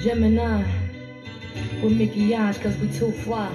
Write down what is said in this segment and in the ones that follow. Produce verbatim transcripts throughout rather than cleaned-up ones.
Gemini with Mickey Eyes, cause we too fly.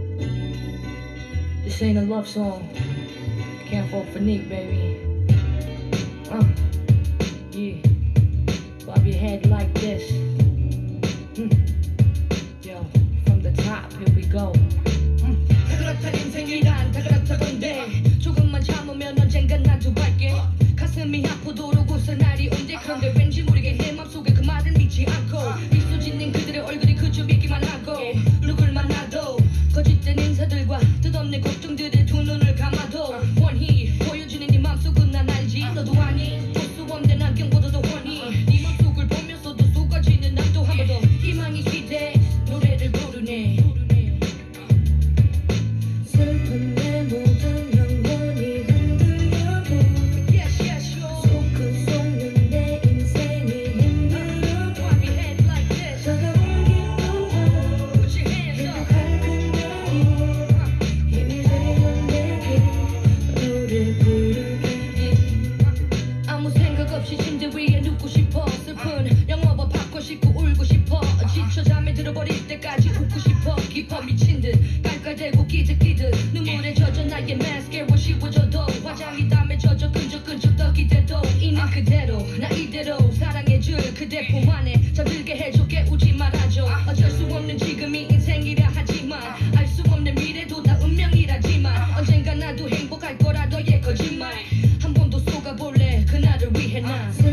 This ain't a love song. Can't fall for Nick, baby. Uh, yeah. Bob your head like this. Mm. Yo, from the top, here we go. 음. 다 그렇다 인생이란 다 그렇다 건데 조금만 참으면 언젠간 나도 밝게 가슴이 아프도록 웃을 날이 온대. 그런데 왠지 모르게 내 맘속에 그 말을 믿지 않고 미소 짓는 그들의 얼굴이 그저 믿기만 하고 누굴 만나도 거짓된 인사들과 뜻없는 걱정들에 두 눈을 감아도 원히 보여주는 네 맘속은 난 알지. 너도 아니 볼 수 없는 안경보다도 훤히 네 맘속을 보면서도 쏟아지는 난 또 한 번 더 희망이 기대 노래를 부르네. 슬픈 내 모든 영혼이 흔들려도 소큰 속는 내 인생이 힘들어도 차가운 기쁨과 행복할 그날이 힘이 되는 내게 노래 부르게. 아무 생각 없이 침대 위에 눕고 싶어. 슬픈 영화와 팝콘 씹고 울고 싶어. 지쳐 잠에 들어버릴 때까지 웃고 싶어. 깊어 미친 듯 깔깔대고 끼득끼득 눈물에 젖어 나의 마스카라 씌워져도 화장이 땀에 젖어 끈적끈적 떡이 돼도 있는 그대로 나 이대로 사랑해줄 그대 품 안에 잠들게 해줘. 깨우지 말아줘. 어쩔 수 없는 지금이 인생이라 하지만 알 수 없는 미래도 다 운명이라지만 언젠가 나도 행복할 거라 너의 거짓말 한 번 더 속아볼래 그날을 위해 난